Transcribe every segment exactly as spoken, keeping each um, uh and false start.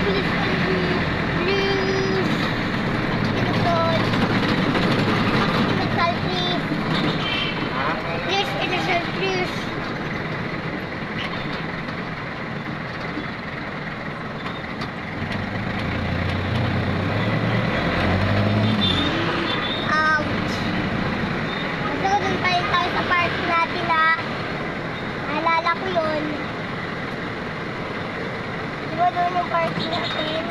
Please, please. Inasal. Inasal, please. Ha? Please, inasal, please. Ouch. Gusto ko dun tayo tayo sa park natin, ha? Naalala ko yun. Di ba doon yung park natin?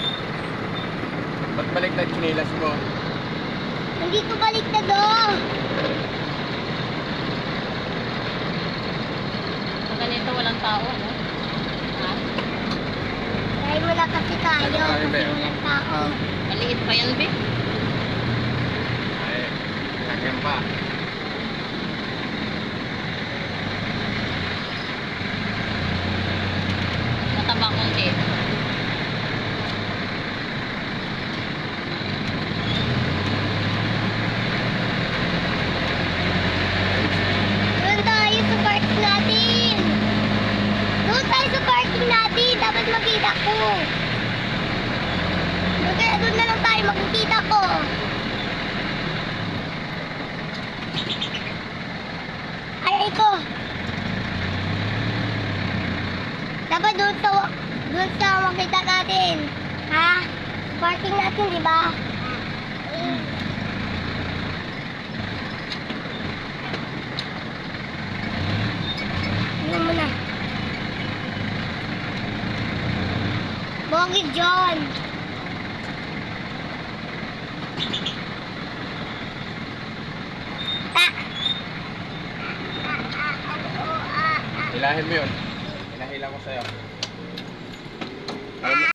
Ba't baliktad chinilas mo? Hindi ko balik na doon. Sa ganito walang tao, ano? Ha? Dahil wala kasi tayo. Ano kami, Kasi Bea? walang tao. Maliit pa yan, be. Ay, lagyan pa. Mataba konti. Doon tayo sa park natin. Doon tayo sa parking natin. Dapat makita ko. Doon kaya doon na lang tayo makikita ko. Ay, ito. Dapat doon sa doon sa makita natin. Ha? Parking natin, di ba? Tingnan mo na. Bogey John. Ah. Hilahin mo yun. Hinahilan ko sa'yo.